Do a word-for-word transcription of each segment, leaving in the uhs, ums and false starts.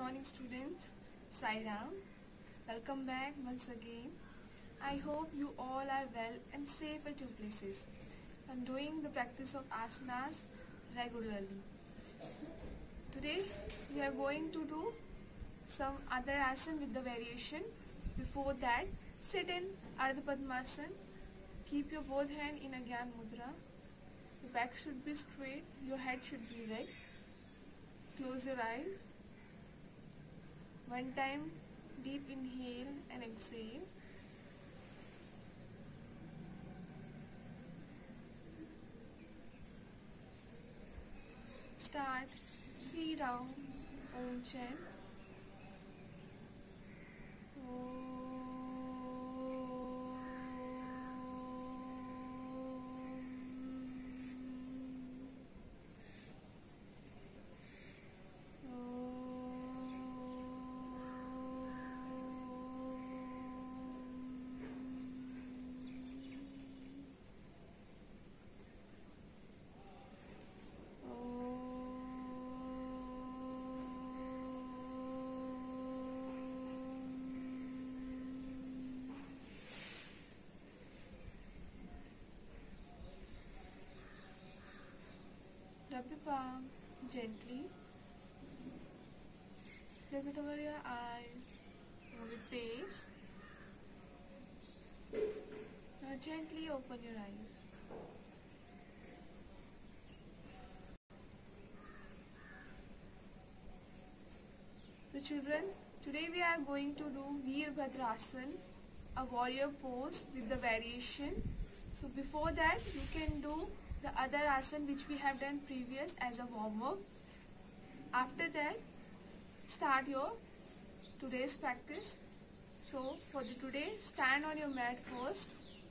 morning students. Sai Ram. Welcome back once again. I hope you all are well and safe at your places and doing the practice of asanas regularly. Today we are going to do some other asana with the variation. Before that, sit in Ardha Padmasana. Keep your both hands in a Gyan Mudra. Your back should be straight, your head should be erect. Close your eyes. One time, deep inhale and exhale. Start three round Om chant. Rub your palm gently. Flip it over your eye, over the face. Now gently open your eyes. So children, today we are going to do Veerbhadrasana, a warrior pose with the variation. So before that, you can do the other asana which we have done previous as a warm-up. After that, start your today's practice. So for the today, stand on your mat first.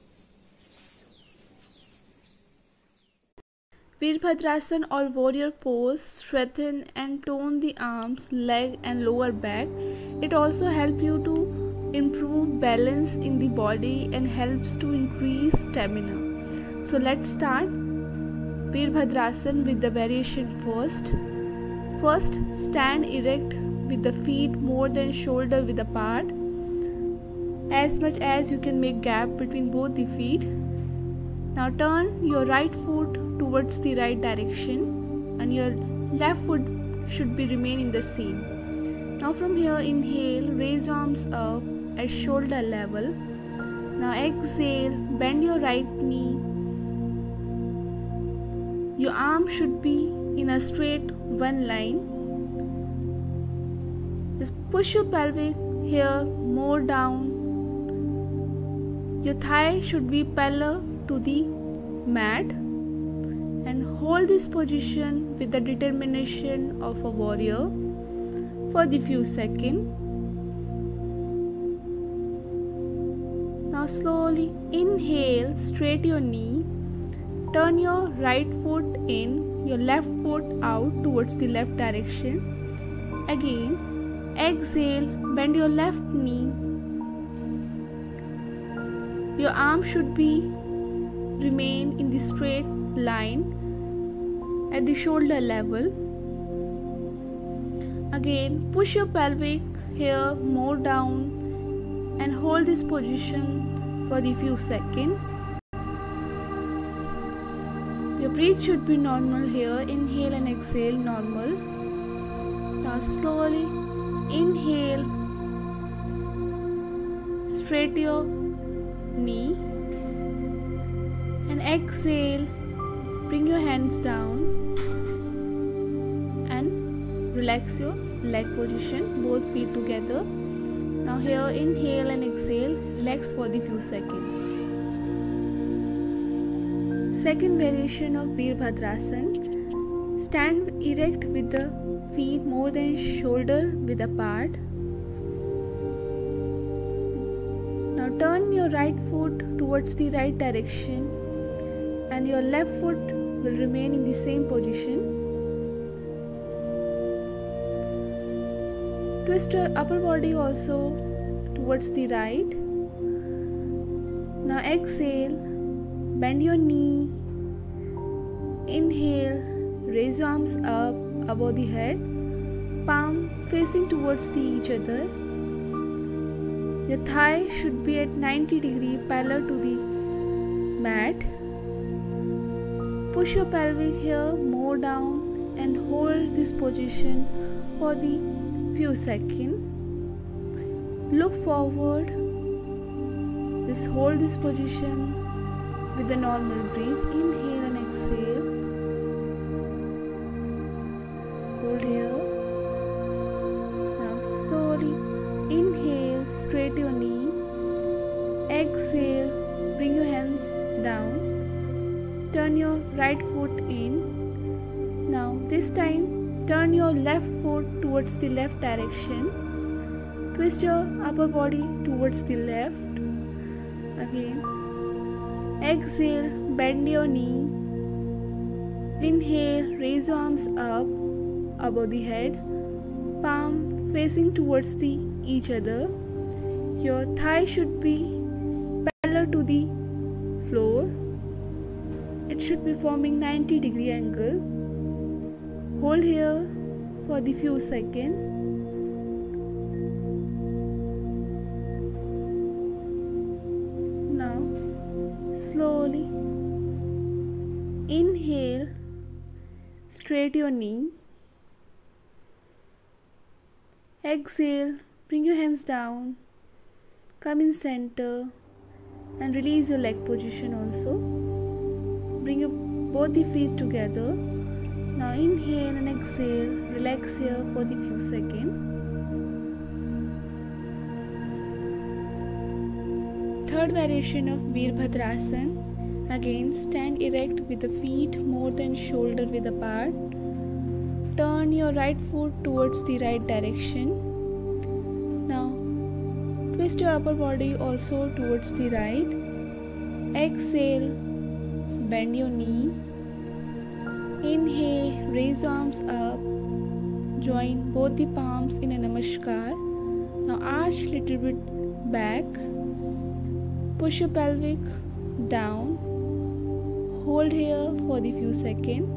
Veerbhadrasana or warrior pose strengthen and tone the arms, leg and lower back. It also helps you to improve balance in the body and helps to increase stamina. So let's start Veerbhadrasana with the variation first. First, stand erect with the feet more than shoulder width apart. As much as you can make gap between both the feet. Now turn your right foot towards the right direction and your left foot should be remaining the same. Now from here, inhale, raise arms up at shoulder level. Now exhale, bend your right knee. Your arm should be in a straight one line. Just push your pelvic here more down. Your thigh should be parallel to the mat and hold this position with the determination of a warrior for the few seconds. Now slowly inhale, straight your knee. Turn your right foot in, your left foot out towards the left direction. Again, exhale, bend your left knee. Your arm should be remain in the straight line at the shoulder level. Again, push your pelvic here more down and hold this position for the few seconds. Your breath should be normal here. Inhale and exhale normal. Now slowly inhale, straight your knee and exhale, bring your hands down and relax your leg position, both feet together. Now here inhale and exhale, relax for the few seconds. Second variation of Veerbhadrasana. Stand erect with the feet more than shoulder width apart. Now turn your right foot towards the right direction and your left foot will remain in the same position. Twist your upper body also towards the right. Now exhale, bend your knee. Inhale, raise your arms up above the head, palm facing towards the each other. Your thigh should be at ninety degree parallel to the mat. Push your pelvic here more down and hold this position for the few seconds. Look forward. Just hold this position with the normal breathe. Inhale and exhale. Hold here. Now slowly inhale, straight your knee. Exhale, bring your hands down. Turn your right foot in. Now this time turn your left foot towards the left direction. Twist your upper body towards the left. Again. Exhale, bend your knee. Inhale, raise your arms up above the head. Palm facing towards the each other. Your thigh should be parallel to the floor. It should be forming ninety degree angle. Hold here for the few seconds. Now slowly inhale, straight your knee. Exhale, bring your hands down, come in center and release your leg position also. Bring your both the feet together. Now inhale and exhale, relax here for the few seconds. Third variation of Virbhadrasana. Again, stand erect with the feet more than shoulder width apart. Turn your right foot towards the right direction. Now, twist your upper body also towards the right. Exhale, bend your knee. Inhale, raise your arms up. Join both the palms in a namaskar. Now arch little bit back. Push your pelvic down. Hold here for the few seconds.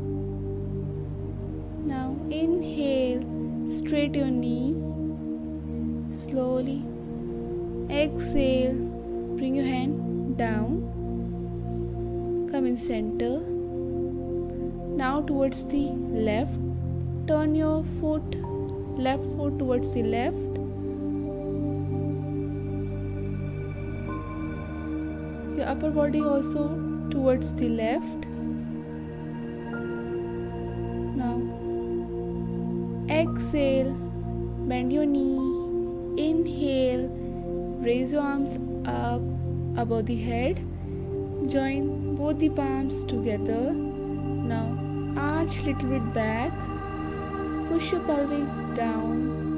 Now inhale, straight your knee. Slowly. Exhale, bring your hand down. Come in center. Now towards the left. Turn your foot, left foot towards the left. Your upper body also towards the left. Now exhale, bend your knee. Inhale, raise your arms up above the head. Join both the palms together. Now arch little bit back. Push your pelvic down.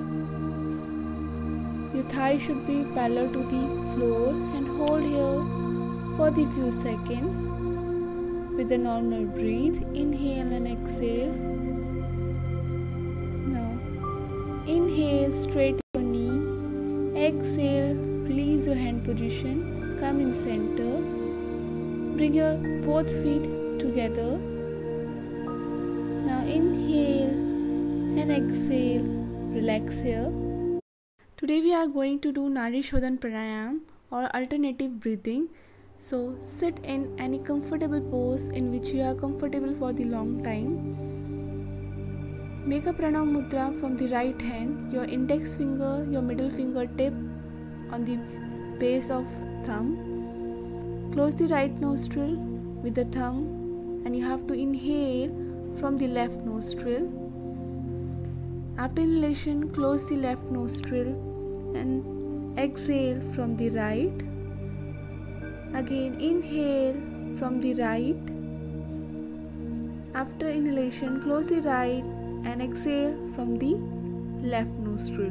Your thigh should be parallel to the floor and hold here for the few seconds with the normal breathe. Inhale and exhale. Now inhale, straight your knee. Exhale, release your hand position. Come in center. Bring your both feet together. Now inhale and exhale. Relax here. Today we are going to do Nadi Shodhan Pranayam or alternative breathing. So sit in any comfortable pose in which you are comfortable for the long time. Make a pranam mudra from the right hand, your index finger, your middle finger tip on the base of thumb. Close the right nostril with the thumb and you have to inhale from the left nostril. After inhalation, close the left nostril and exhale from the right. Again inhale from the right. After inhalation, close the right and exhale from the left nostril.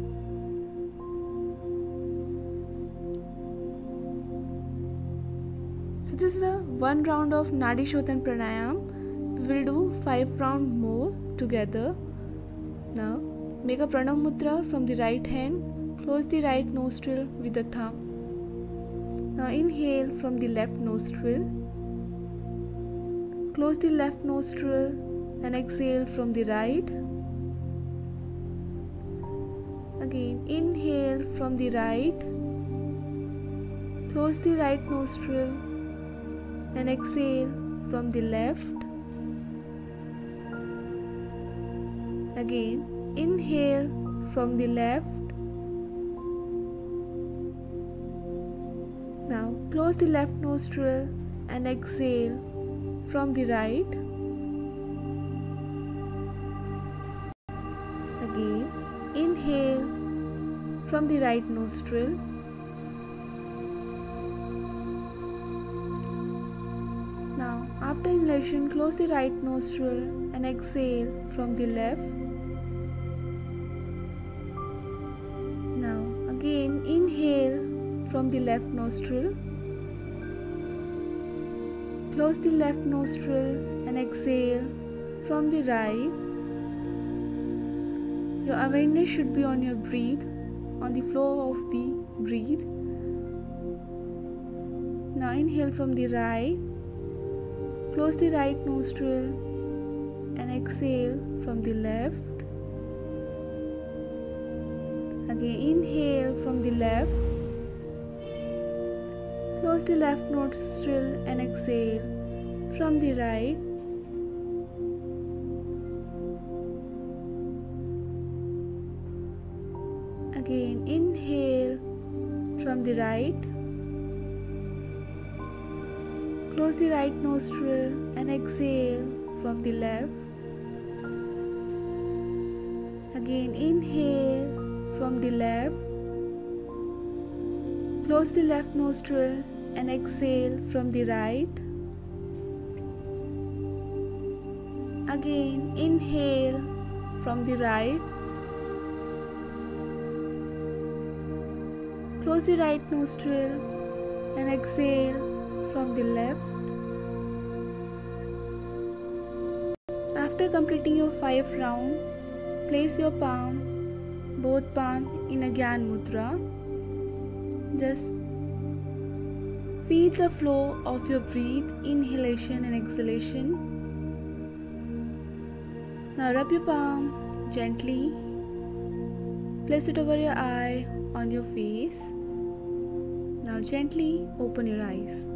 So this is the one round of Nadi Shodhan Pranayam. We will do five rounds more together. Now make a pranam mudra from the right hand. Close the right nostril with the thumb. Now inhale from the left nostril. Close the left nostril and exhale from the right. Again, inhale from the right. Close the right nostril and exhale from the left. Again, inhale from the left. Now close the left nostril and exhale from the right. Again, inhale from the right nostril. Now, after inhalation, close the right nostril and exhale from the left. Now, again, inhale from the left nostril. Close the left nostril and exhale from the right. Your awareness should be on your breath, on the flow of the breath. Now inhale from the right. Close the right nostril and exhale from the left. Again, inhale from the left. Close the left nostril and exhale from the right. Again, inhale from the right. Close the right nostril and exhale from the left. Again, inhale from the left. Close the left nostril and exhale from the right. Again, inhale from the right. Close the right nostril and exhale from the left. After completing your five round, place your palm, both palm in a Gyan Mudra. Just feel the flow of your breath, inhalation and exhalation. Now rub your palm gently. Place it over your eye on your face. Now gently open your eyes.